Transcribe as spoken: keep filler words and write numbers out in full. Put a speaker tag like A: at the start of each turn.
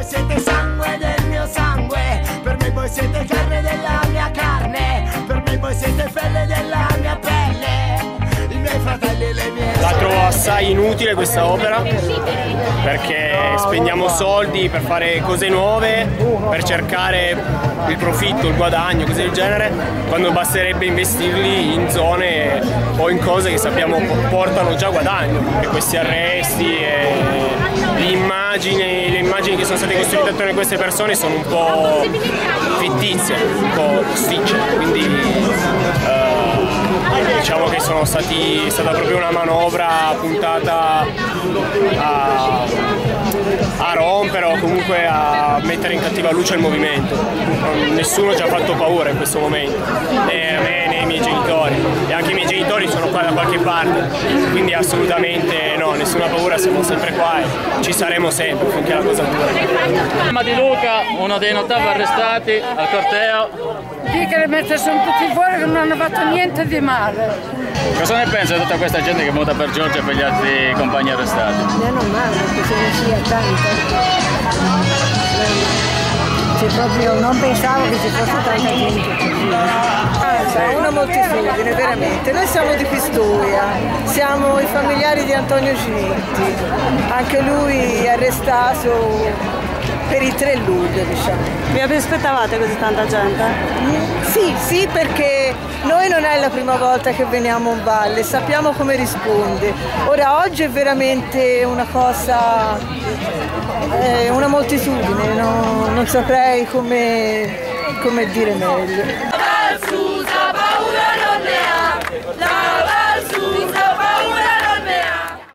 A: siete sangue del mio sangue, per me voi siete carne della mia carne, per me voi siete pelle della mia pelle, i miei fratelli e le mie.
B: La trovo assai inutile questa opera, perché spendiamo soldi per fare cose nuove, per cercare il profitto, il guadagno, cose del genere, quando basterebbe investirli in zone o in cose che sappiamo portano già guadagno, e questi arresti e le immagini, le immagini che sono state costruite attorno a queste persone sono un po' fittizie, un po' sticce, quindi eh, diciamo che sono stati, è stata proprio una manovra puntata a, a rompere o comunque a mettere in cattiva luce il movimento. Nessuno ci ha fatto paura in questo momento, né a me né ai miei genitori, e anche i miei genitori sono qua da qualche parte, quindi assolutamente no, nessuna paura, siamo sempre qua e ci saremo sempre finché la cosa dura.
C: Ma di Luca, uno dei notavoli arrestati al corteo.
D: Chi che le mette sono tutti fuori che non hanno fatto niente di male.
C: Cosa ne pensa di tutta questa gente che vota per Giorgia e per gli altri compagni arrestati?
D: Meno male che ce ne sia tanta. Cioè, proprio non pensavo che ci fosse tanta gente così.
E: Ah, è una moltitudine, veramente. Noi siamo di Pistoia, siamo i familiari di Antonio Ginetti, anche lui arrestato per il tre luglio, diciamo.
F: Vi aspettavate così tanta gente?
E: Mm, sì, sì, perché noi non è la prima volta che veniamo in valle, sappiamo come risponde. Ora, oggi è veramente una cosa, eh, una moltitudine, no? Non saprei come, come dire meglio.